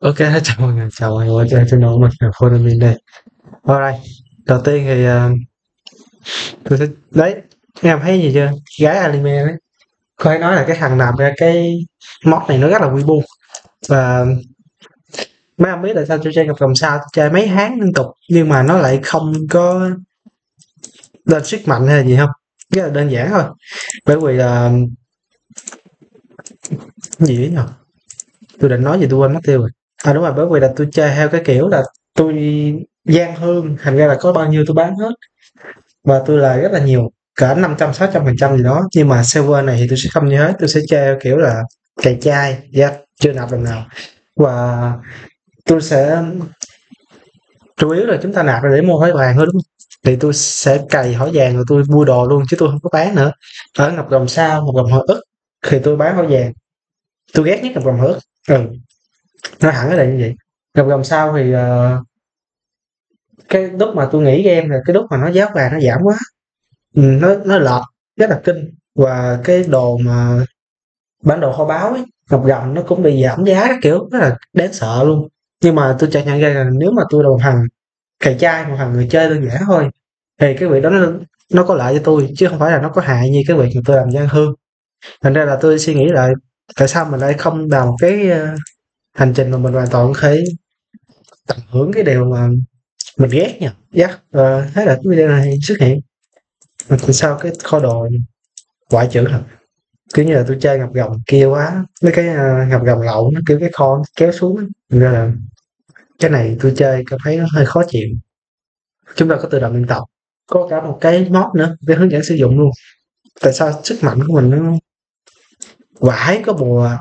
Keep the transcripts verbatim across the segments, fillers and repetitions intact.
Ok, chào mọi người, chào mọi người quay trở lại channel của mình là Phonomin đây. Alright, đầu tiên thì ờ, tôi sẽ đấy, em thấy gì chưa? Gái anime đấy. Có thể nói là cái thằng làm ra cái mod này nó rất là quy bu. Và mấy ông biết tại sao tôi chơi gặp làm sao tôi chơi mấy tháng liên tục nhưng mà nó lại không có lên sức mạnh hay là gì không? Rất là đơn giản thôi. Bởi vì là gì ấy nhỉ? Tôi định nói gì tôi quên mất tiêu rồi. À đúng rồi, bởi vì là tôi chơi theo cái kiểu là tôi gian hương, thành ra là có bao nhiêu tôi bán hết và tôi lời rất là nhiều, cả năm trăm sáu trăm phần trăm gì đó, nhưng mà server này thì tôi sẽ không như hết, tôi sẽ chơi kiểu là cày chai, yeah, chưa nạp đồng nào. Và tôi sẽ chủ yếu là chúng ta nạp ra để mua hỏi vàng thôi đúng không, thì tôi sẽ cày hỏi vàng rồi tôi mua đồ luôn chứ tôi không có bán nữa. Ở ngọc rồng sao, ngọc rồng hồi ức thì tôi bán hỏi vàng, tôi ghét nhất ngọc rồng hồi ức. Ừ, nó hẳn là như vậy. Ngọc rồng sao thì uh, cái lúc mà tôi nghĩ game là cái lúc mà nó giá vàng nó giảm quá. Ừ, nó nó lọt rất là kinh. Và cái đồ mà bản đồ kho báu ấy, ngọc rồng nó cũng bị giảm giá các kiểu, rất là đáng sợ luôn. Nhưng mà tôi chợt nhận ra là nếu mà tôi đồng hành cày chai, một thằng người chơi đơn giản thôi, thì cái việc đó nó nó có lợi cho tôi chứ không phải là nó có hại như cái việc mà tôi làm gian hương. Thành ra là tôi suy nghĩ lại tại sao mình lại không làm một cái ờ, hành trình mà mình hoàn toàn có thể tận hưởng cái điều mà mình ghét nha. Dạ, ờ, thế là cái video này xuất hiện. Mà tại sao cái kho đồ ngoại trừ hả? Kiểu như là tôi chơi ngọc rồng kia quá, mấy cái uh, ngọc rồng lậu nó kiểu cái kho nó kéo xuống á. Thành ra là cái này tôi chơi cảm thấy nó hơi khó chịu. Chúng ta có tự động luyện tập, có cả một cái mod nữa, cái hướng dẫn sử dụng luôn. Tại sao sức mạnh của mình nó vãi, có bùa,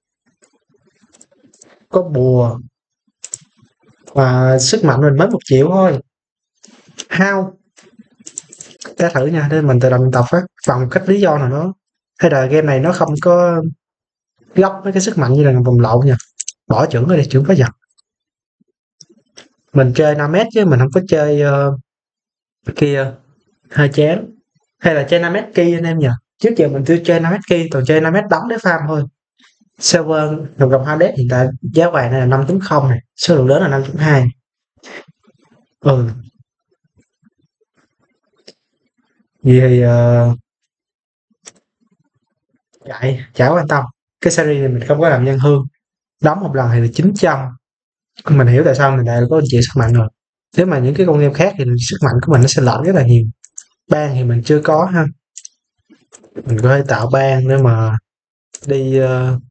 có bùa và sức mạnh mình mới một triệu thôi. How? Để thử nha, để mình tự động luyện tập á, bằng một cách lý do nào đó. Hay là game này nó không có gấp mấy cái sức mạnh như là vòng lậu nha. Bỏ trưởng rồi đi, trưởng có giật. Mình chơi năm mét chứ mình không có chơi uh, kia, hơi chán. Hay là chơi năm mét kia anh em nhỉ? Trước giờ mình chưa chơi năm mét kia, toàn chơi năm mét đóng để farm thôi. Server đồng đồng Hades hiện tại giá vàng này là năm chấm không này, số lượng lớn là năm chấm hai. Ừ, vậy thì uh, chạy chả quan tâm. Cái series này mình không có làm nhân hương, đóng một lần thì là chín trăm. Mình hiểu tại sao mình lại có chịu sức mạnh rồi. Nếu mà những cái con game khác thì sức mạnh của mình nó sẽ lệch rất là nhiều. Ban thì mình chưa có ha, mình có thể tạo ban để mà đi uh,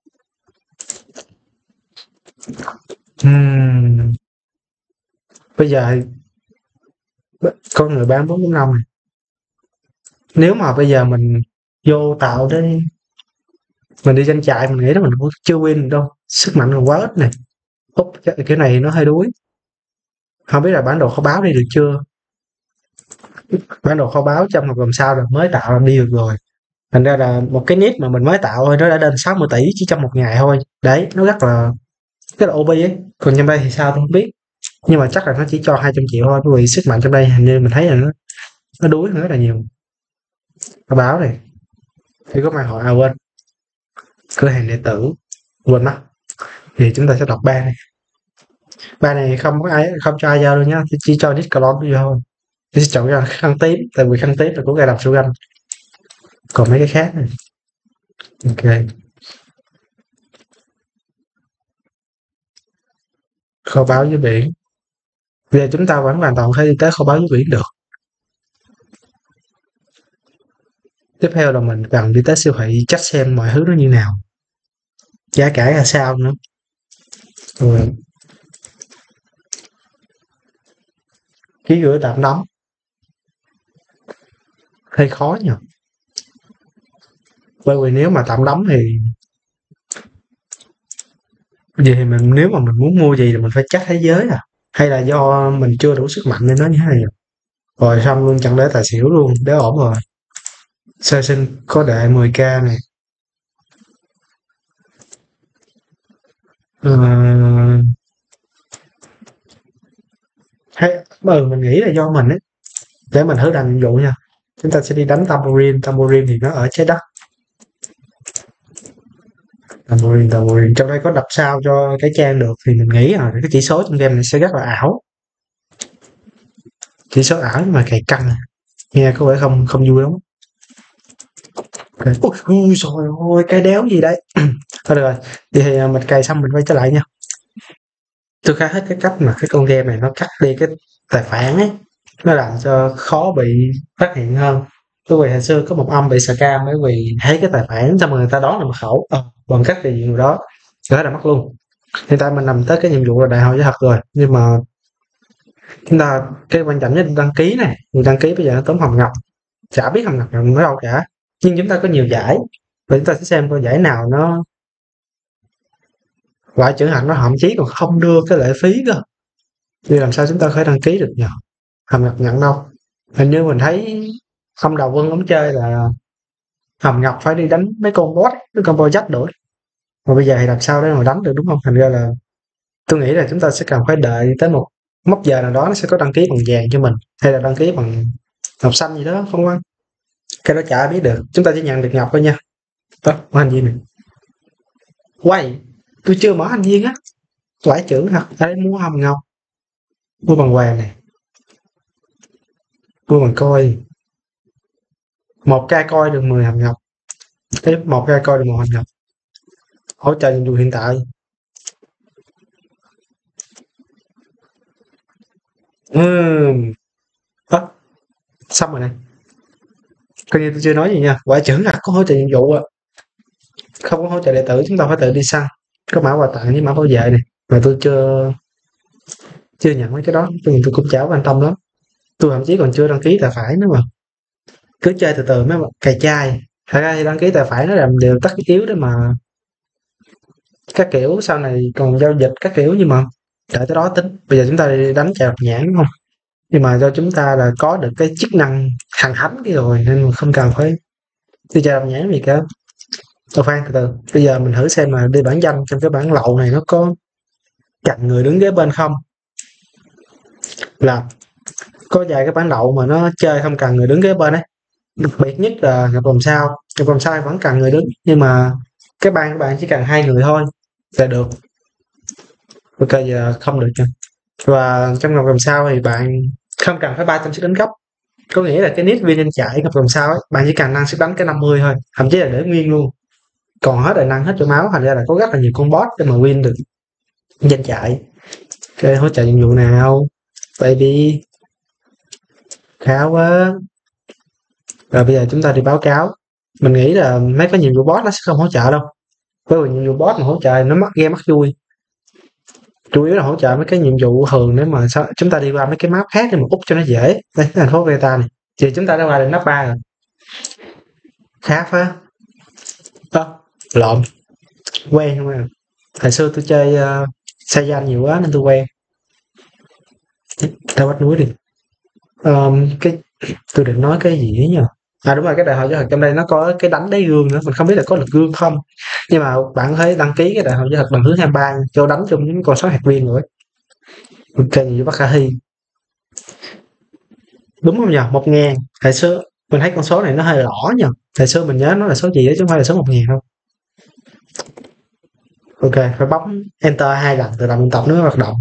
um, bây giờ con người bán bốn chấm năm này, nếu mà bây giờ mình vô tạo để mình đi tranh chạy, mình nghĩ là mình cũng chưa win được đâu, sức mạnh còn quá ít này. Úp cái, cái này nó hơi đuối. Không biết là bản đồ kho báo đi được chưa. Bản đồ kho báo trong một vòng sau là mới tạo là đi được rồi. Thành ra là một cái nick mà mình mới tạo thôi nó đã lên sáu mươi tỷ chỉ trong một ngày thôi. Đấy, nó rất là rất là ô pê ấy. Còn trong đây thì sao tôi không biết. Nhưng mà chắc là nó chỉ cho hai trăm triệu thôi, bởi vì sức mạnh trong đây hình như mình thấy là nó nó đuối hơn rất là nhiều. Kho báo này. Thì có mạng hỏi à quên. Cửa hàng điện tử. Quên mất. Thì chúng ta sẽ đọc ba này. Ba này không có ai không cho ai giao đâu nhá, chỉ cho Discord vô thôi. Tôi sẽ chọn ra khăn tím, tại vì khăn tím là của gai đập sổ ganh. Còn mấy cái khác này. Ok. Kho báu dưới biển. Bây giờ chúng ta vẫn hoàn toàn có thể đi tới kho báu dưới biển được. Tiếp theo là mình cần đi tới siêu thị check xem mọi thứ nó như nào. Giá cả là sao nữa. Rồi. Ký gửi tạm đóng. Hơi khó nhỉ. Bởi vì nếu mà tạm đóng thì vậy thì mình nếu mà mình muốn mua gì thì mình phải check thế giới à? Hay là do mình chưa đủ sức mạnh nên nó như thế này. Rồi xong luôn chẳng để tài xỉu luôn, để ổn rồi. Sơ sinh có đệ mười k này. Ờ, hay ừ, mình nghĩ là do mình ấy. Để mình thử làm nhiệm vụ nha. Chúng ta sẽ đi đánh tambourine, tambourine thì nó ở trái đất. Tầm mười, tầm mười. Trong đây có đập sao cho cái trang được thì mình nghĩ là cái chỉ số trong game này sẽ rất là ảo. Chỉ số ảo nhưng mà cày căng à. Nghe có vẻ không không vui lắm. Okay. Ui, ui trời ơi, cái đéo gì đấy. Thôi được rồi, thì à, mình cày xong mình quay trở lại nha. Tôi khá thích cái cách mà cái con game này nó cắt đi cái tài khoản ấy, nó làm cho khó bị phát hiện hơn. Tôi vì hồi xưa có một ông bị scam bởi vì thấy cái tài khoản xong rồi người ta đoán là mật khẩu, ờ, bằng cách gì điều đó, gỡ là mất luôn. Hiện tại mình nằm tới cái nhiệm vụ là đại hội với thật rồi, nhưng mà chúng ta cái quan trọng nhất là đăng ký này, người đăng ký bây giờ nó tốn hồng ngọc, chả biết hồng ngọc nào ở đâu cả, nhưng chúng ta có nhiều giải và chúng ta sẽ xem coi giải nào nó loại chữ hạnh, nó thậm chí còn không đưa cái lệ phí cơ, thì làm sao chúng ta có thể đăng ký được nhờ, hồng ngọc nhận đâu. Hình như mình thấy ông Đào Vân ông chơi là hồng ngọc phải đi đánh mấy con boss, mấy con boss đuổi, mà bây giờ thì làm sao để mà đánh được, đúng không? Thành ra là tôi nghĩ là chúng ta sẽ cần phải đợi tới một mốc giờ nào đó nó sẽ có đăng ký bằng vàng cho mình, hay là đăng ký bằng ngọc xanh gì đó, không quan. Cái đó chả ai biết được, chúng ta chỉ nhận được ngọc thôi nha. Đó, mở hành viên này. Quay, tôi chưa mở hành viên á. Quải chữ thật, đây mua hồng ngọc. Mua bằng vàng này. Mua bằng coi. Một ca coi được mười hồng ngọc. Tiếp một ca coi được một hồng ngọc. Hỗ trợ nhiệm vụ hiện tại. Ừm. Đó, xong rồi này. Coi như tôi chưa nói gì nha. Quải chữ là có hỗ trợ nhiệm vụ á. Không có hỗ trợ đệ tử, chúng ta phải tự đi săn. Có mã quà tặng với mã bảo vệ này. Mà tôi chưa chưa nhận mấy cái đó, tôi, tôi cũng chả quan tâm lắm. Tôi thậm chí còn chưa đăng ký tài khoản nữa mà. Cứ chơi từ từ mới cày chai. Thật ra thì đăng ký tài khoản nó làm điều tất yếu để mà các kiểu sau này còn giao dịch các kiểu, nhưng mà đợi tới đó tính. Bây giờ chúng ta đi đánh chào nhãn đúng không? Nhưng mà do chúng ta là có được cái chức năng hàng thánh cái rồi nên mà không cần phải đi chào nhãn gì cả. Tôi khoan từ từ. Bây giờ mình thử xem mà đi bản danh trong cái bản lậu này nó có cạnh người đứng kế bên không. Là có vài cái bản lậu mà nó chơi không cần người đứng kế bên ấy. Đặc biệt nhất là ngọc làm sao, ngọc làm sao vẫn cần người đứng, nhưng mà cái ban các bạn chỉ cần hai người thôi là được. Ok, giờ không được nha. Và trong ngọc làm sao thì bạn không cần phải ba trăm sức đánh cấp, có nghĩa là cái nít viên anh chạy ngọc làm sao ấy, bạn chỉ cần năng sức đánh cái năm mươi thôi, thậm chí là để nguyên luôn, còn hết tài năng hết cho máu, thành ra là có rất là nhiều con boss để mà win được danh chạy. Ok, hỗ trợ nhiệm vụ nào baby, khá quá. Rồi bây giờ chúng ta đi báo cáo. Mình nghĩ là mấy cái nhiệm vụ boss nó sẽ không hỗ trợ đâu, bởi vì nhiệm vụ boss mà hỗ trợ nó mất game mất vui, chủ yếu là hỗ trợ mấy cái nhiệm vụ thường để mà sao chúng ta đi qua mấy cái map khác để mà úp cho nó dễ. Đây, thành phố Veta này thì chúng ta đã qua đến map ba rồi, khá phá. Đó, lộn, quen không à. Hồi xưa tôi chơi uh, xây danh nhiều quá nên tôi quen. Ta bắt núi đi. Um, cái tôi định nói cái gì ấy nhờ. À đúng rồi, cái đại hội võ thuật trong đây nó có cái đánh đáy gương nữa, mình không biết là có lực gương không, nhưng mà bạn thấy đăng ký cái đại hội võ thuật lần thứ hai mươi ba cho đánh chung những con số hạt viên rồi. Ok, gì bắt khả thi đúng không nhờ? Một ngàn. Hồi xưa mình thấy con số này nó hơi lỏ nhờ, hồi xưa mình nhớ nó là số gì đó chứ không phải là số một ngàn đâu. Ok, phải bấm enter hai lần từ động tập nó mới hoạt động.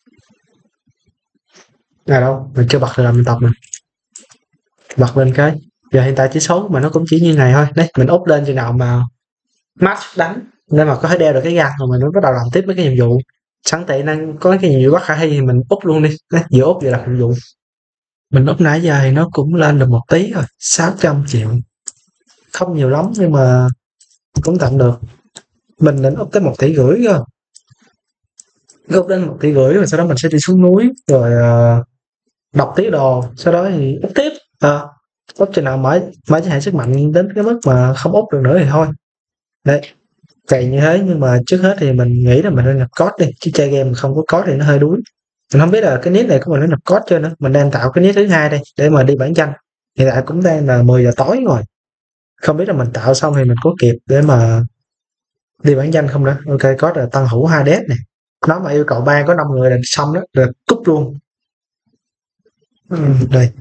À đâu, mình chưa bật từ động tập nè, bật lên cái giờ hiện tại chỉ số mà nó cũng chỉ như này thôi. Đấy, mình úp lên chừng nào mà max đánh nên mà có thể đeo được cái găng rồi mình mới bắt đầu làm tiếp mấy cái nhiệm vụ. Sẵn tiện năng có cái nhiệm vụ bắt khả thi thì mình úp luôn đi. Đấy, vừa úp vừa làm nhiệm vụ. Mình úp nãy giờ thì nó cũng lên được một tí rồi, sáu trăm triệu, không nhiều lắm nhưng mà cũng tạm được. Mình định úp tới một tỷ rưỡi cơ, úp đến một tỷ rưỡi rồi sau đó mình sẽ đi xuống núi rồi uh, đọc tí đồ, sau đó thì úp tiếp. À, úp chừng nào mở mở cho hệ sức mạnh đến cái mức mà không úp được nữa thì thôi. Đấy, cày như thế. Nhưng mà trước hết thì mình nghĩ là mình nên nhập code đi, chứ chơi game không có code thì nó hơi đuối. Mình không biết là cái nick này của mình nó nhập code chưa nữa. Mình đang tạo cái nick thứ hai đây để mà đi bản danh. Hiện tại cũng đang là mười giờ tối rồi, không biết là mình tạo xong thì mình có kịp để mà đi bản danh không nữa. Ok, có là tăng hữu Hades này, nó mà yêu cầu ban có năm người là xong đó, rồi cúp luôn. Ừ, đây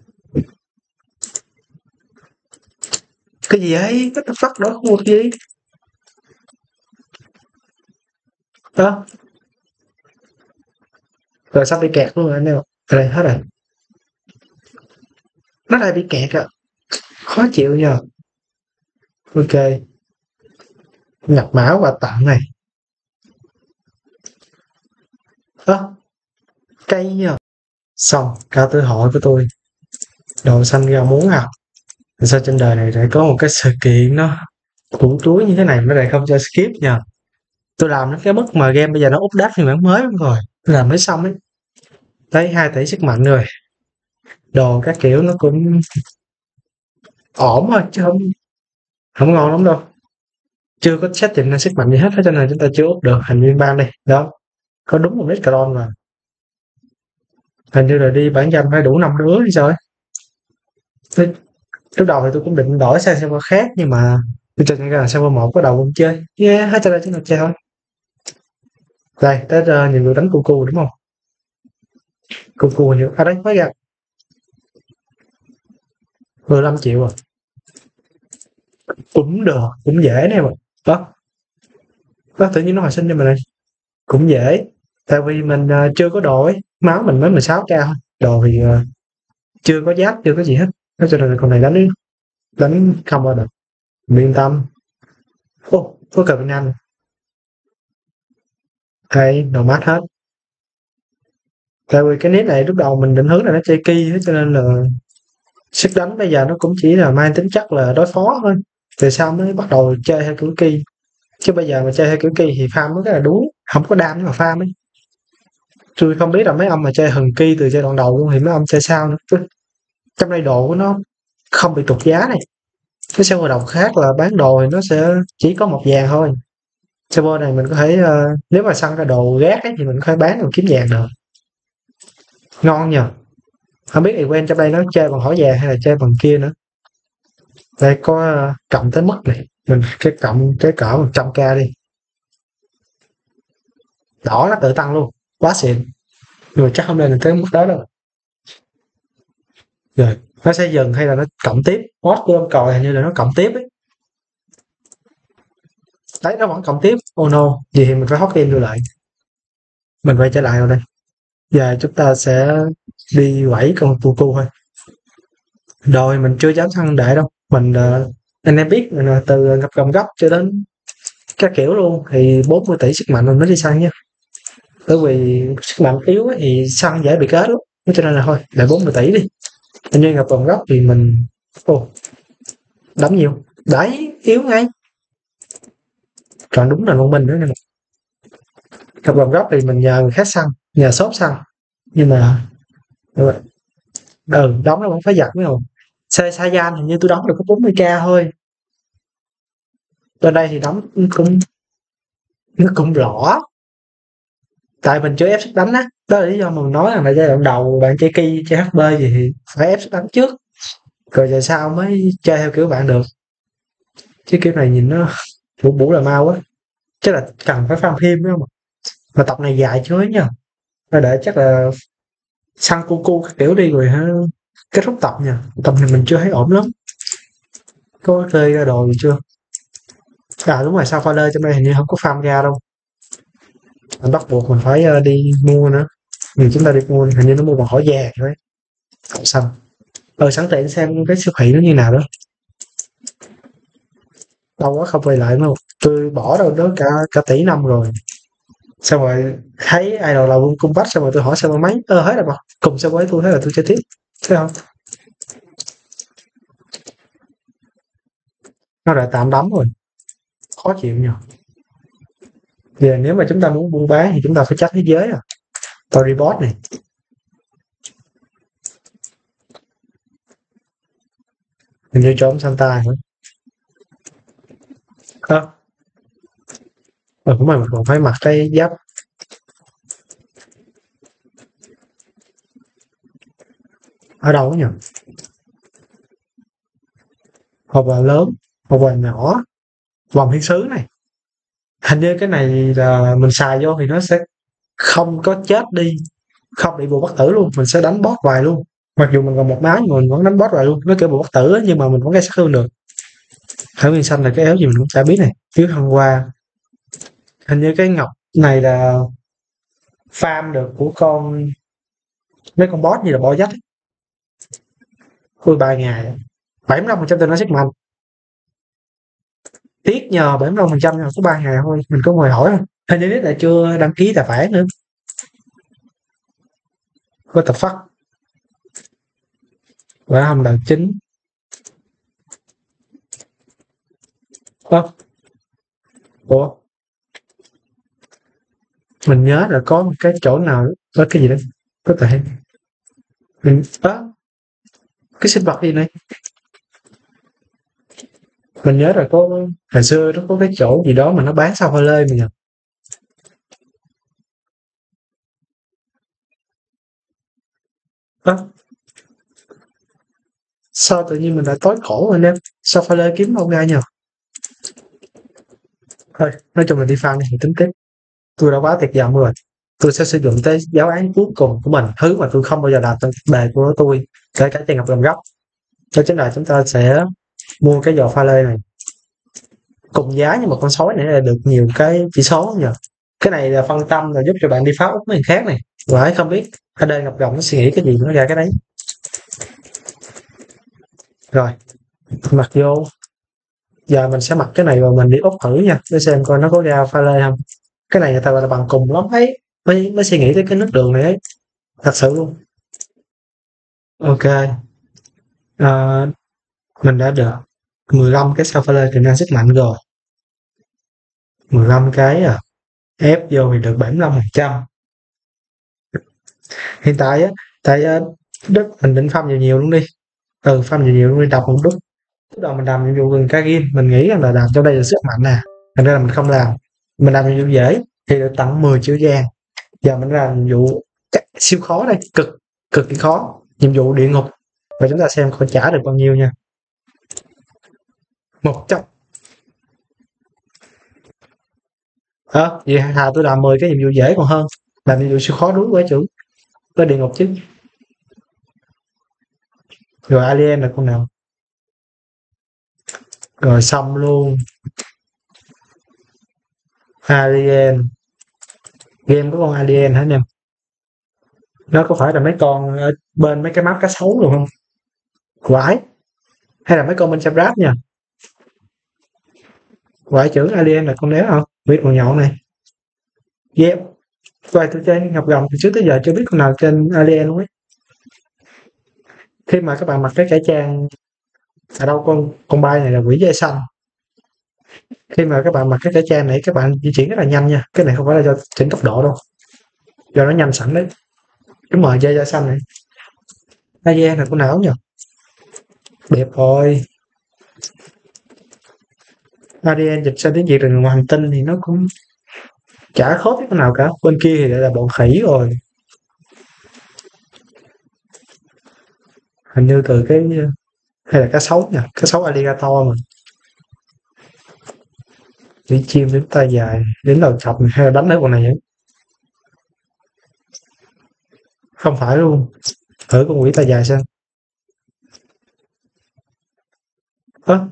cái gì ấy, what the fuck đó, một gì Đó, rồi sắp bị kẹt luôn rồi anh em. Ở đây hết rồi. Nó lại bị kẹt à. Khó chịu nhờ. Ok. Nhập mã quà tặng này. Đó, cây nhờ. Xong, cao tới hỏi của tôi. Đồ xanh ra muốn à. Sao trên đời này lại có một cái sự kiện nó củ chuối như thế này nó lại không cho skip nhờ. Tôi làm nó cái mức mà game bây giờ nó update phiên bản mới rồi. Tôi làm mới xong ấy. Thấy hai tỷ sức mạnh rồi. Đồ các kiểu nó cũng ổn thôi chứ không không ngon lắm đâu. Chưa có setting lên sức mạnh gì hết cho nên chúng ta chưa up được hình viên ban đây. Đó. Có đúng một lít cron mà. Hình như là đi bản danh phải đủ năm đứa hay sao ấy. Tôi, lúc đầu thì tôi cũng định đổi sang server khác nhưng mà tôi cho rằng là server một có đầu không chơi. Yeah, hết cho đây chúng ta chơi thôi. Đây, tới uh, nhiều người đánh cu cu đúng không? Cu cu nhiều. À đây, mới gặp. mười lăm triệu à. Cũng được, cũng dễ nè mà. Đó. Đó, tự nhiên nó hồi sinh cho mình này. Cũng dễ. Tại vì mình uh, chưa có đồ ấy. Máu mình mới mười sáu k thôi. Đồ thì uh, chưa có giáp, chưa có gì hết. Nó cho nên là con này đánh đi. Đánh không bao được. Mình yên tâm. Ô, có cờ bên Anh. Hay, đồ mát hết. Tại vì cái nét này lúc đầu mình định hướng là nó chơi ki cho nên là sức đánh bây giờ nó cũng chỉ là mang tính chất là đối phó thôi. Từ sau mới bắt đầu chơi theo kiểu ki. Chứ bây giờ mà chơi theo kiểu ki thì farm nó rất là đuối, không có đam mà farm ấy. Tôi không biết là mấy ông mà chơi hừng ki từ giai đoạn đầu luôn thì mấy ông chơi sao nữa. Trong đây đồ của nó không bị tụt giá này. Cái server đồng khác là bán đồ thì nó sẽ chỉ có một vàng thôi. Server này mình có thể uh, nếu mà săn ra đồ gác ấy, thì mình có thể bán được kiếm vàng được. Ngon nhờ. Không biết event trong đây nó chơi bằng hỏi vàng hay là chơi bằng kia nữa. Đây có uh, cộng tới mức này. Mình cái cộng cái cỡ một trăm k đi. Đỏ nó tự tăng luôn. Quá xịn. Nhưng mà chắc không nên tới mức đó đâu. Rồi. Nó sẽ dừng hay là nó cộng tiếp. Mod của ông còi hình như là nó cộng tiếp ấy. Đấy nó vẫn cộng tiếp. Oh no. Vậy thì mình phải hot game đưa lại. Mình quay trở lại rồi đây. Giờ chúng ta sẽ đi quẩy con cu cu thôi. Rồi mình chưa dám săn đại đâu. Mình uh, anh em biết mình uh, từ ngập gầm gấp cho đến các kiểu luôn thì bốn mươi tỷ sức mạnh mình mới đi săn nha. Bởi vì sức mạnh yếu ấy, thì săn dễ bị kết lắm. Cho nên là thôi, lại bốn mươi tỷ đi. Anh như ngập gầm gấp thì mình ồ đấm nhiều. Đấy, yếu ngay. Còn đúng là thông minh nữa nè. Ngập gầm gấp thì mình nhờ người khác săn, nhờ shop săn. Nhưng mà ừ, đóng nó vẫn phải giật mới không. Xe Saiyan hình như tôi đóng được có bốn mươi k thôi. Bên đây thì đóng cũng nó cũng rõ. Tại mình chưa ép sức đánh á. Đó là lý do mà mình nói rằng là giai đoạn đầu bạn chơi ki, chơi hát bê gì thì phải ép sức đánh trước. Rồi giờ sau mới chơi theo kiểu bạn được. Chứ kiểu này nhìn nó bủ bủ là mau quá. Chắc là cần phải farm thêm nữa không. Mà tập này dài chứ ấy nha. Rồi để chắc là săn cu cu kiểu đi rồi ha. Kết thúc tập nha. Tập này mình chưa thấy ổn lắm. Có chơi ra đồ gì chưa? À đúng rồi, sao pha lê trong đây hình như không có farm ra đâu. Mình bắt buộc mình phải uh, đi mua nữa. Vì chúng ta đi mua hình như nó mua bằng hỏi vàng đấy. Không xong. Ờ sẵn tiện xem cái siêu thị nó như nào đó. Lâu quá không quay lại đâu. Tôi bỏ đâu đó cả cả tỷ năm rồi. Xong rồi thấy idol là Vương Cung Bách xong rồi tôi hỏi sao mà mấy ơ hết rồi mà cùng sao với tôi thấy là tôi chơi tiếp thấy không nó đã tạm đóng rồi khó chịu nhờ. Giờ nếu mà chúng ta muốn buôn bán thì chúng ta phải chắc thế giới à. Storyboard này hình như cho ông Santa hả? À. Ờ cũng mà mình còn phải mặc cái giáp ở đâu nhỉ? Hộp quà lớn, hộp quà nhỏ, vòng thiên sứ này. Hình như cái này là mình xài vô thì nó sẽ không có chết đi, không bị bùa bất tử luôn, mình sẽ đánh boss hoài luôn. Mặc dù mình còn một máu nhưng mà mình vẫn đánh boss hoài luôn. Nó kiểu bùa bất tử ấy, nhưng mà mình vẫn gây sát thương được. Hải nguyên xanh là cái éo gì mình cũng chả biết này. Phiếu thăng hoa. Hình như cái ngọc này là farm được của con mấy con boss như là boss dách. Ui ba ngày bảy mươi lăm phần trăm tình nó sức mạnh, tiếc nhờ bảy mươi lăm phần trăm nhưng mà có ba ngày thôi. Mình có ngồi hỏi không, hình như là chưa đăng ký tài khoản nữa. Có tập phát và hầm là chính. Ơ ủa mình nhớ là có một cái chỗ nào có cái gì đó có thể mình á cái sinh vật gì này mình nhớ là có hồi xưa nó có cái chỗ gì đó mà nó bán sao pha lê mà nhờ. Ơ sao tự nhiên mình lại tối cổ rồi em, sao pha lê kiếm đâu ra nhờ. Thôi nói chung là đi farm thì tính tiếp, tôi đã quá tuyệt vọng rồi. Tôi sẽ sử dụng cái giáo án cuối cùng của mình, thứ mà tôi không bao giờ làm trong cuộc đời của tôi, kể cả tiền học làm gốc. Đó chính là chúng ta sẽ mua cái giò pha lê này cùng giá như một con sói này là được nhiều cái chỉ số nhờ. Cái này là phân tâm là giúp cho bạn đi phá úp mấy người khác này. Và không biết ở đây Ngọc Rồng nó suy nghĩ cái gì nó ra cái đấy. Rồi mặc vô, giờ mình sẽ mặc cái này và mình đi úp thử nha, để xem coi nó có ra pha lê không. Cái này người ta gọi là bằng cùng lắm ấy, mới mới suy nghĩ tới cái nước đường này ấy, thật sự luôn. Ok, à, mình đã được mười lăm cái sao pha lê tiềm năng sức mạnh rồi, mười lăm cái à, ép vô thì được bảy mươi lăm phần trăm. Hiện tại á, tại uh, đất mình định farm nhiều nhiều luôn đi, ừ farm nhiều nhiều luôn đi, đọc một lúc lúc đầu mình làm nhiệm vụ gần Kagin, mình nghĩ rằng là làm trong đây là sức mạnh nè, thành ra là mình không làm. Mình làm nhiệm vụ dễ thì được tặng mười triệu vàng. Giờ mình làm nhiệm vụ siêu khó đây, cực cực kỳ khó, nhiệm vụ địa ngục, và chúng ta xem coi trả được bao nhiêu nha. Một trăm. Ờ vậy hà tôi làm mười cái nhiệm vụ dễ còn hơn làm nhiệm vụ siêu khó, đúng với chữ với địa ngục chứ. Rồi alien là con nào, rồi xong luôn. Alien, game có con alien hả anh em? Nó có phải là mấy con ở bên mấy cái map cá sấu luôn không? Quái, hay là mấy con bên trong rap nha. Quái chữ alien là con đéo không? Biết con nhậu này. Yep. Quay tôi chơi Ngọc Rồng từ trước tới giờ chưa biết con nào trên alien luôn ấy. Khi mà các bạn mặc cái cải trang, ở đâu con con bay này là quỷ da xanh. Khi mà các bạn mặc cái cải trang này các bạn di chuyển rất là nhanh nha. Cái này không phải là do chỉnh tốc độ đâu, do nó nhanh sẵn đấy. Đúng rồi, da da xanh này. Alien là con nào nhỉ? Đẹp rồi. Alien dịch sang tiếng Việt là ngoài hành tinh thì nó cũng chả khó biết con nào cả. Bên kia thì lại là bọn khỉ rồi. Hình như từ cái hay là cá sấu nha, cá sấu alligator mà. Đi chim đến tay dài, đến đầu chọc hay là đánh ở con này ấy. Không phải luôn. Thử con quỷ tay dài xem. Ơ.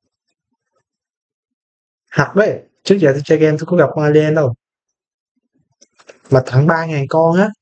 Hạt đấy, trước giờ tôi chơi game tôi có gặp con alien đâu. Mà tặng ba ngàn con á.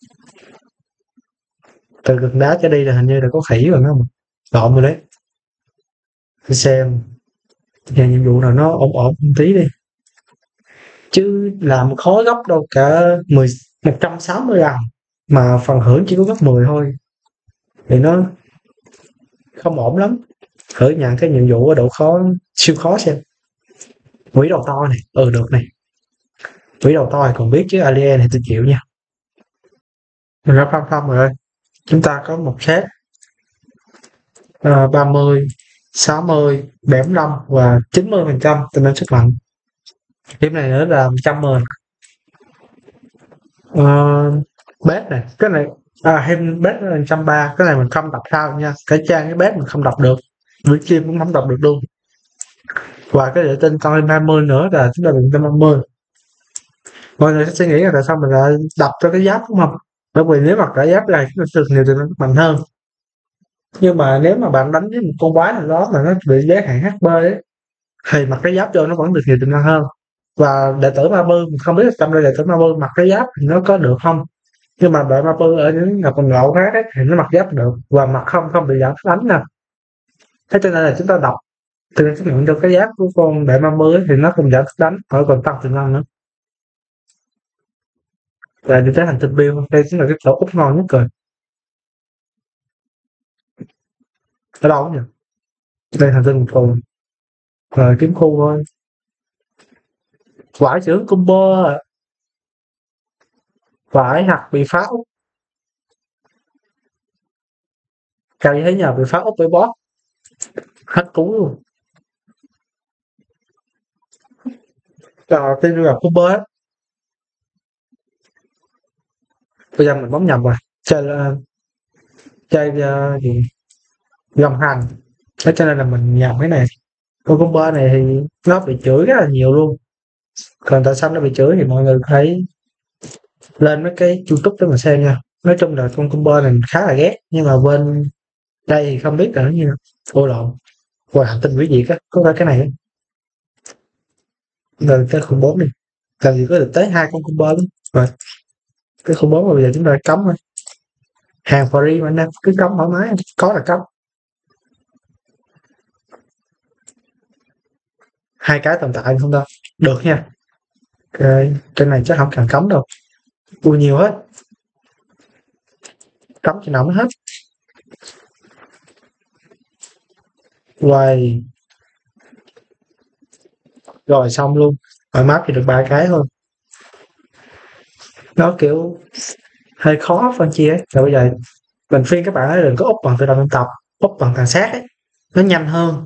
Từ gần đá cho đi là hình như là có khỉ rồi đó mà. Lộn rồi đấy. Tôi xem nhà nhiệm vụ nào nó ổn ổn một tí đi. Chứ làm khó gấp đâu cả mười một trăm sáu mươi lần mà phần hưởng chỉ có gấp mười thôi. Thì nó không ổn lắm. Thử nhận cái nhiệm vụ ở độ khó siêu khó xem. Quỷ đầu to này, ừ được này. Quỷ đầu to thì còn biết chứ alien thì tôi chịu nha. Mình đã phong phong rồi. Chúng ta có một set uh, ba mươi, sáu mươi, bảy mươi lăm và chín mươi phần trăm tình năng sức mạnh. Điểm này nữa là một trăm mười. Uh, bếp này, cái này à thêm bếp là một trăm ba mươi, cái này mình không đọc sao nha. Cái trang cái bếp mình không đọc được. Với chim cũng không đọc được luôn. Và cái vệ tinh tăng lên hai mươi nữa là chúng ta được một trăm năm mươi. Mọi người sẽ suy nghĩ là tại sao mình lại đập cho cái giáp đúng không? Bởi vì nếu mặc cái giáp này nó được nhiều thì nó mạnh hơn. Nhưng mà nếu mà bạn đánh với một con quái nào đó mà nó bị giới hạn hát pê ấy, thì mặc cái giáp vô nó vẫn được nhiều tiềm năng hơn. và đệ tử Ma Bư, không biết trong đây đệ tử Ma Bư mặc cái giáp thì nó có được không, nhưng mà đội Ma Bư ở những ngọc hồng lậu khác ấy, thì nó mặc giáp được và mặc không không bị giảm sức đánh nè. Thế cho nên là chúng ta đọc từ xác nhận cho cái giáp của con đệ Ma Bư ấy, thì nó không giảm sức đánh mà còn tăng tiềm năng nữa. Là đi tới hành tinh Bill, đây chính là cái chỗ úp ngon nhất rồi. Ở đâu nhỉ? Đây hành tinh một phần rồi kiếm khu thôi. Vải trưởng combo vải hoặc bị phá úp. Cao như thế nhờ bị phá úp với boss hết cú luôn. Rồi tiên gặp combo á. Bây giờ mình bấm nhầm rồi. Chơi uh, chơi uh, gì gầm hành. Thế cho nên là mình nhầm cái này. Con combo này thì nó bị chửi rất là nhiều luôn. Còn tại sao nó bị chửi thì mọi người thấy lên mấy cái YouTube để mà xem nha. Nói chung là con combo này khá là ghét, nhưng mà bên đây thì không biết là nó như nào. Ô lộn, qua hành tinh hủy diệt á, có phải cái này không? Rồi tới khủng bố đi, làm gì có được tới hai con combo luôn. Rồi cái khủng bố mà bây giờ chúng ta cấm thôi, hàng free mà anh em cứ cấm thoải mái, có là cấm. Hai cái tồn tại không đâu được nha. Ok, trên này chắc không cần cấm đâu, ui nhiều hết, cấm cho nào mới hết. Quay rồi xong luôn, rồi map thì được ba cái thôi. Nó kiểu hơi khó phân chia ấy. Rồi bây giờ mình khuyên các bạn ấy đừng có úp bằng tự động luyện tập, úp bằng tàn sát ấy, nó nhanh hơn.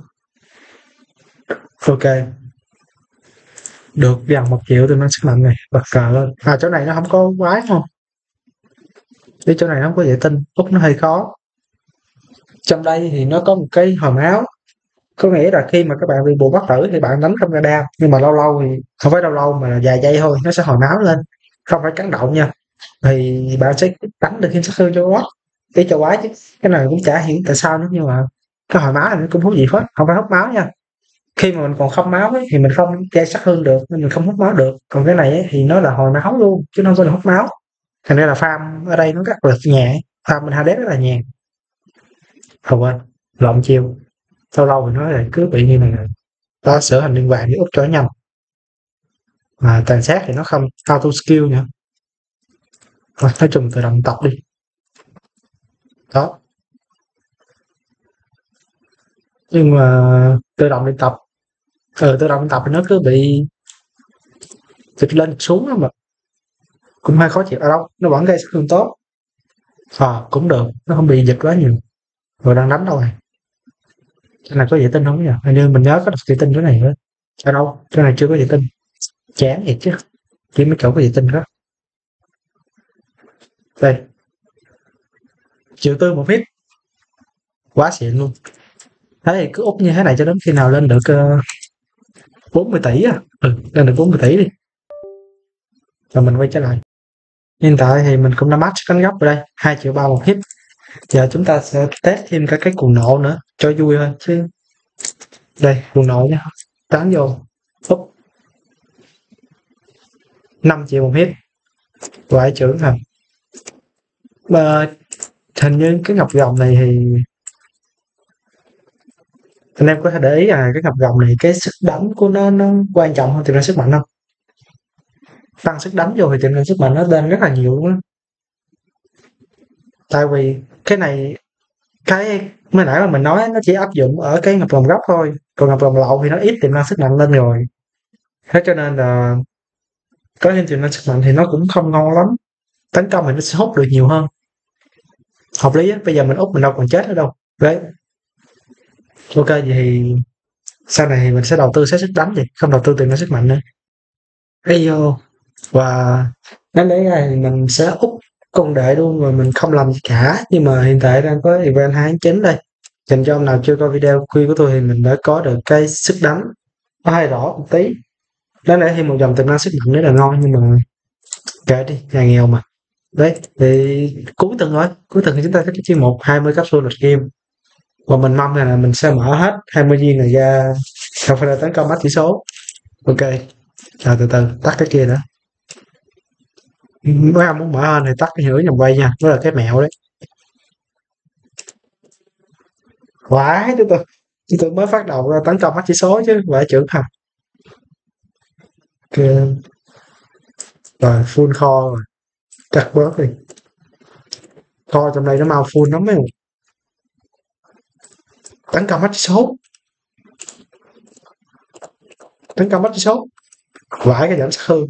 Ok, được gần một triệu từ năng sức mạnh này, bật cờ lên. À chỗ này nó không có quái không? Đi chỗ này nó không có vệ tinh, úp nó hơi khó. Trong đây thì nó có một cái hòm áo, có nghĩa là khi mà các bạn bị bùa bắt tử thì bạn đánh không ra đam, nhưng mà lâu lâu thì không phải lâu lâu mà là vài giây thôi nó sẽ hồi máu lên, không phải cắn động nha, thì bạn sẽ đánh được thêm sát thương cho quái, để cho quái chứ. Cái này cũng chả hiểu tại sao nữa, nhưng mà cái hồi máu này nó cũng thú vị hết, không phải hút máu nha. Khi mà mình còn không máu ấy, thì mình không gây sát thương được nên mình không hút máu được, còn cái này ấy, thì nó là hồi máu luôn chứ không phải là hút máu. Thành ra là farm ở đây nó rất là nhẹ, farm bên Hades rất là nhẹ. Không quên lộn chiêu, lâu lâu thì nó lại cứ bị như này, ta sửa thành liên vàng để úp cho nhanh, mà tàn sát thì nó không auto skill nữa. Rồi nói chung tự động tập đi đó, nhưng mà tự động đi tập ừ, tự động tập thì nó cứ bị dịch lên xuống đó, mà cũng hơi khó chịu. ở đâu nó vẫn gây sát thương tốt, à, cũng được, nó không bị dịch quá nhiều. Rồi đang đánh đâu rồi, cái này có vệ tinh không nhỉ? Hình như mình nhớ có đọc vệ tinh cái này nữa. Ở đâu cái này chưa có vệ tinh, chán thiệt chứ, chỉ mấy chỗ có vệ tinh đó. Đây triệu tư một hit, quá xịn luôn. Thế thì cứ úp như thế này cho đến khi nào lên được uh, bốn mươi tỷ à, ừ, lên được bốn mươi tỷ đi rồi mình quay trở lại. Hiện tại thì mình cũng đã max cánh góc ở đây, hai triệu ba một hit. Giờ chúng ta sẽ test thêm cả cái cuồng nộ nữa cho vui thôi chứ. Đây cuồng nộ nha, tán vô úp năm triệu một hit, ngoại trưởng hả? Mà hình như cái ngọc rồng này thì anh em có thể để ý à, cái ngọc rồng này cái sức đánh của nó nó quan trọng hơn tiềm năng sức mạnh không? Tăng sức đánh vô thì tiềm năng sức mạnh nó lên rất là nhiều luôn á. Tại vì cái này cái mới nãy mà mình nói nó chỉ áp dụng ở cái ngọc rồng gốc thôi, còn ngọc rồng lậu thì nó ít tiềm năng sức mạnh lên rồi. Thế cho nên là có thêm tiềm năng sức mạnh thì nó cũng không ngon lắm, tấn công thì nó sẽ hút được nhiều hơn, hợp lý á. Bây giờ mình úp mình đâu còn chết nữa đâu đấy. Ok vậy thì sau này thì mình sẽ đầu tư xét sức đánh gì, không đầu tư tiềm năng sức mạnh nữa. Ây vô, và đáng lẽ ra thì mình sẽ úp con đệ luôn rồi mình không làm gì cả, nhưng mà hiện tại đang có event hai tháng chín đây. Dành cho ông nào chưa coi video khuya của tôi thì mình đã có được cái sức đánh nó hơi rõ một tí. Đáng lẽ thêm một dòng tiềm năng sức mạnh nữa là ngon, nhưng mà kệ đi, nhà nghèo mà. Đấy thì cuối tuần thôi, cuối tuần thì chúng ta có cái chuyên mục hai mươi capsule lượt game, và mình mong là mình sẽ mở hết hai mươi viên này ra, không phải là tấn công bắt chỉ số. Ok. Rồi từ từ tắt cái kia nữa. Mấy ông muốn mở hơn thì tắt cái giữa vòng quay nha, đó là cái mẹo đấy. Vãi, từ từ từ từ mới phát đầu tấn công mắt chỉ số chứ vãi trưởng hả. Ok. Rồi full kho rồi, cắt bớt đi. Kho trong đây nó mau full lắm mấy người. Tấn công mắt chỉ số, tấn công mắt chỉ số. Vãi cái giảm sát thương.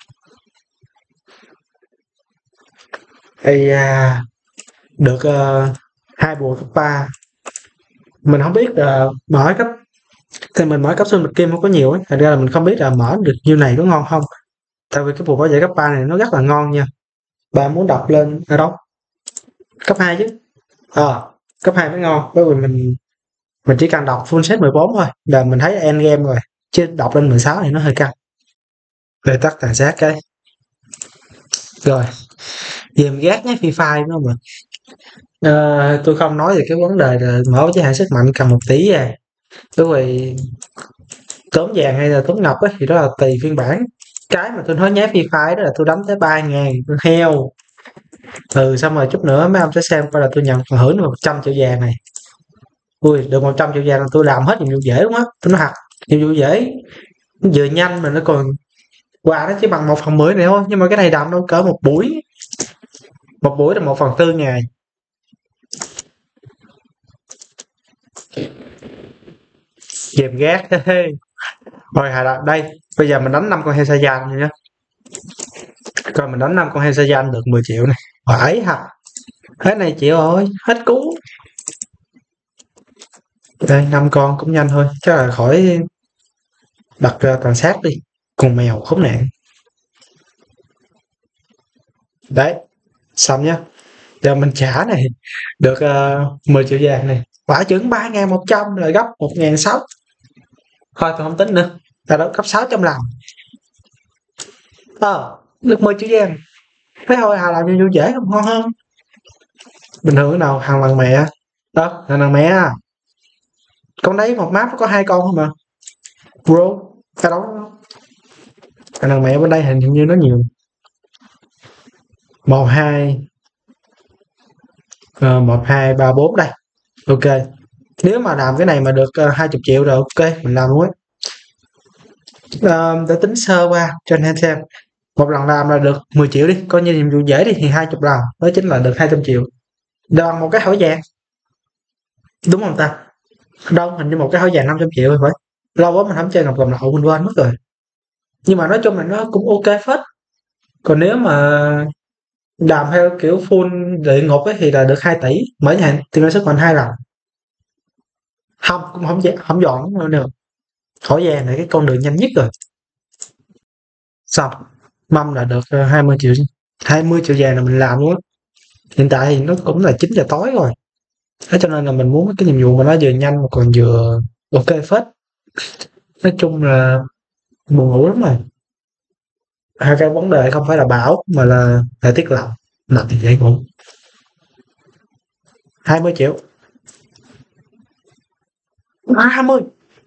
Ây da, được uh, hai bùa cấp ba. Mình không biết là mở cấp thì mình mở cấp xương bạch kim không có nhiều ấy, thành ra là mình không biết là mở được nhiêu này có ngon không. Tại vì cái bùa bảo vệ cấp ba này nó rất là ngon nha. Bạn muốn đọc lên ở đâu? Cấp hai chứ. Ờ, cấp hai mới ngon, bởi vì mình mình chỉ cần đọc full set mười bốn thôi là mình thấy end game rồi. Chứ đọc lên mười sáu thì nó hơi căng. Rồi tắt tàn sát cái. Rồi, dìm gác nhé Free Fire đúng không ạ? Ờ, tôi không nói về cái vấn đề là mở giới hạn sức mạnh cầm một tỷ à. Bởi vì tốn vàng hay là tốn ngọc ấy thì đó là tùy phiên bản. Cái mà tôi nói nhé Free Fire đó là tôi đánh tới ba ngàn tôi heo. Ừ, xong rồi chút nữa mấy ông sẽ xem coi là tôi nhận phần thưởng được một trăm triệu vàng này. Ui, được một trăm triệu vàng là tôi làm hết nhiệm vụ dễ đúng á. Tôi nói thật, nhiệm vụ dễ, nó vừa nhanh mà nó còn quà nó chỉ bằng một phần mười này thôi. Nhưng mà cái này đậm đâu cỡ một buổi. Một buổi là một phần tư ngày. Dèm gác. Rồi hà là đây, bây giờ mình đánh năm con Hesayan nha. Coi mình đánh năm con Hesayan được mười triệu này. Phải hả? Hết này chịu rồi, hết cú. Đây, năm con cũng nhanh thôi, chắc là khỏi đặt uh, toàn sát đi. Con mèo khốn nạn. Đấy, xong nhá. Giờ mình trả này, được uh, mười triệu vàng này. Quả chứng ba nghìn một trăm là gấp một nghìn sáu trăm. Thôi tôi không tính nữa, là đó gấp sáu trăm lần. Ờ, được mười triệu vàng. Thế thôi, hà làm như dễ không ngon hơn. Bình thường cái nào hàng lần mẹ. Đó, hàng lần mẹ à. Con đấy một map có hai con không mà. Bro, cái đó hàng lần mẹ bên đây hình như nó nhiều. Một, hai, uh, một, hai, ba, bốn đây. Ok. Nếu mà làm cái này mà được uh, hai mươi triệu rồi ok, mình làm luôn ấy. Uh, để tính sơ qua cho anh em xem. Một lần làm là được mười triệu đi, coi như nhiệm vụ dễ đi thì hai mươi lần, đó chính là được hai trăm triệu. Đòn một cái hỏi vàng. Đúng không ta? Đâu, hình như một cái hỏi vàng năm trăm triệu rồi phải. Lâu quá mình không chơi ngọc cầm lậu mình quên mất rồi. Nhưng mà nói chung là nó cũng ok phết. Còn nếu mà làm theo kiểu full địa ngục ấy thì là được hai tỷ, mỗi hạn thì nó sức mạnh hai lần. Không, cũng không không dọn nữa được. Hỏi vàng là cái con đường nhanh nhất rồi. Xong, mâm là được uh, hai mươi triệu, hai mươi triệu vàng là mình làm luôn á. Hiện tại thì nó cũng là chín giờ tối rồi. Thế cho nên là mình muốn cái nhiệm vụ mà nó vừa nhanh mà còn vừa ok phết. Nói chung là buồn ngủ lắm rồi. Hai cái vấn đề không phải là bão mà là thời tiết lạnh, lạnh thì dễ ngủ. hai mươi triệu. ba mươi.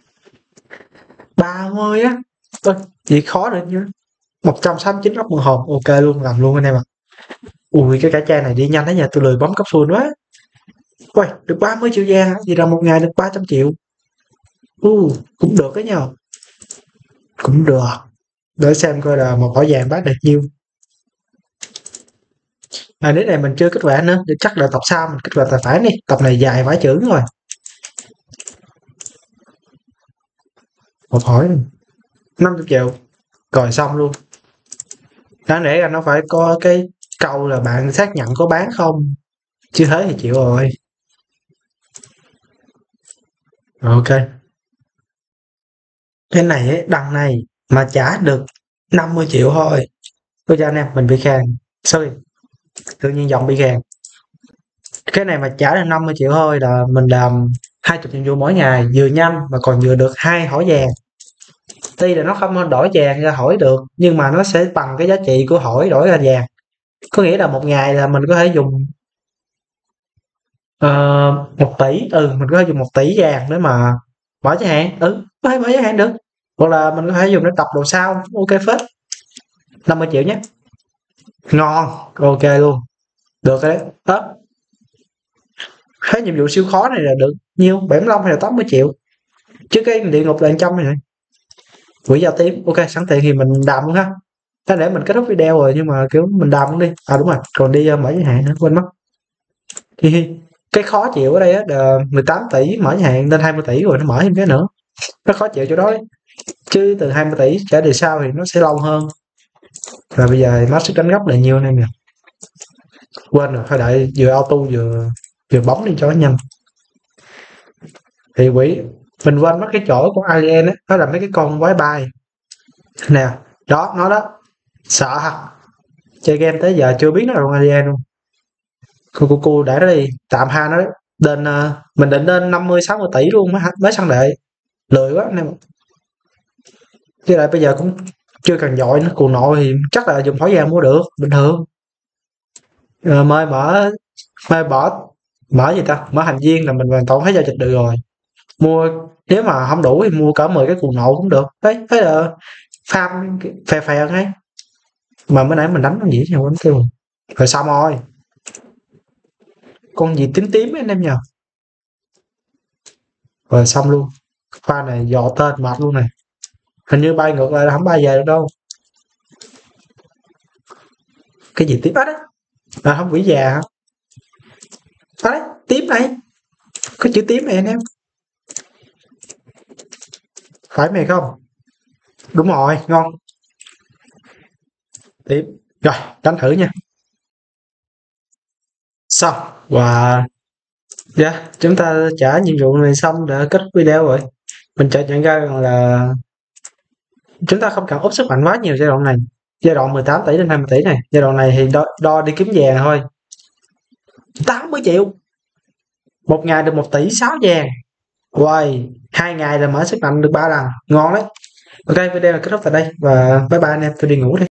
ba mươi á. Ôi, gì khó được chứ. một trăm sáu mươi chín ốc mừng hồn, ok luôn, làm luôn anh em ạ. Ui cái cải trang này đi nhanh thế nhờ, tôi lười bấm cấp full quá. Ui, được ba mươi triệu vàng, gì ra một ngày được ba trăm triệu. U, cũng được đấy nhờ. Cũng được. Để xem coi là một hỏi vàng bán được nhiêu. À, đến này mình chưa kết quả nữa, để chắc là tập sau mình kết quả tài khoản đi. Tập này dài vãi chưởng rồi. Một hỏi năm trăm triệu. Rồi xong luôn. Đáng lẽ là nó phải có cái câu là bạn xác nhận có bán không. Chứ thế thì chịu rồi. Rồi ok. Cái này ấy, đằng này mà trả được năm mươi triệu thôi. Tôi cho anh em mình bị khàn. Sorry. Tự nhiên giọng bị khàn. Cái này mà trả được năm mươi triệu thôi là mình làm hai mươi nhiệm vụ mỗi ngày, vừa nhanh mà còn vừa được hai hỏi vàng. Tuy là nó không đổi vàng ra hỏi được, nhưng mà nó sẽ bằng cái giá trị của hỏi đổi ra vàng. Có nghĩa là một ngày là mình có thể dùng uh, một tỷ, ừ mình có thể dùng một tỷ vàng để mà mở giới hạn, ừ có thể mở giới hạn được. hoặc là mình có thể dùng để tập đồ sao, ok phết. năm mươi triệu nhé, ngon, ok luôn, được cái đấy đó. Thấy nhiệm vụ siêu khó này là được nhiêu, bảy mươi lăm hay là tám mươi triệu, chứ cái địa ngục là một trăm này. Quỹ giao tím, ok, sẵn tiện thì mình đàm luôn ha. Thế để mình kết thúc video rồi, nhưng mà kiểu mình đàm luôn đi. À đúng rồi, còn đi uh, mở giới hạn nữa, quên mất. Thì cái khó chịu ở đây á, là mười tám tỷ mở giới hạn lên hai mươi tỷ rồi nó mở thêm cái nữa. Nó khó chịu chỗ đó đấy. Chứ từ hai mươi tỷ trở về sau thì nó sẽ lâu hơn. Rồi bây giờ mắt sức đánh gốc là nhiêu anh em nhỉ? Quên rồi, phải đợi vừa auto vừa vừa bấm đi cho nó nhanh. Thì quỷ mình quên mất cái chỗ của alien á, đó là mấy cái con quái bay nè, đó nó đó, sợ hả? Chơi game tới giờ chưa biết nó là con alien luôn. Cô cô cô để nó đi, tạm tha nó đấy. Đến uh, mình định lên năm mươi sáu mươi tỷ luôn mới mới săn đệ, lười quá nên với lại bây giờ cũng chưa cần dội nó, cuồng nộ thì chắc là dùng thỏi vàng mua được bình thường. Rồi mời mở mời bỏ mở gì ta, mở hành viên là mình hoàn toàn thấy giao dịch được rồi. Mua nếu mà không đủ thì mua cỡ mười cái cuồng nộ cũng được đấy, thế là farm phè phè ngay. Mà bữa nãy mình đánh con gì nhau đánh kêu rồi xong rồi, con gì tím tím ấy, anh em nhờ, rồi xong luôn. Pha này dò tên mệt luôn này, hình như bay ngược lại là không bay về được đâu. Cái gì tím á đấy, là không quỷ già hả? Đó đấy, tím này, có chữ tím này anh em, phải mày không? Đúng rồi, ngon. Tím rồi, đánh thử nha. Xong và yeah, chúng ta trả nhiệm vụ này xong đã kết thúc video rồi. Mình chợt nhận ra rằng là chúng ta không cần úp sức mạnh quá nhiều giai đoạn này. Giai đoạn mười tám tỷ đến hai mươi tỷ này, giai đoạn này thì đo, đo đi kiếm vàng thôi. tám mươi triệu một ngày được một tỷ sáu vàng. Wow, hai ngày là mở sức mạnh được ba lần, ngon đấy. Ok, video là kết thúc tại đây và bye bye anh em, tôi đi ngủ đây.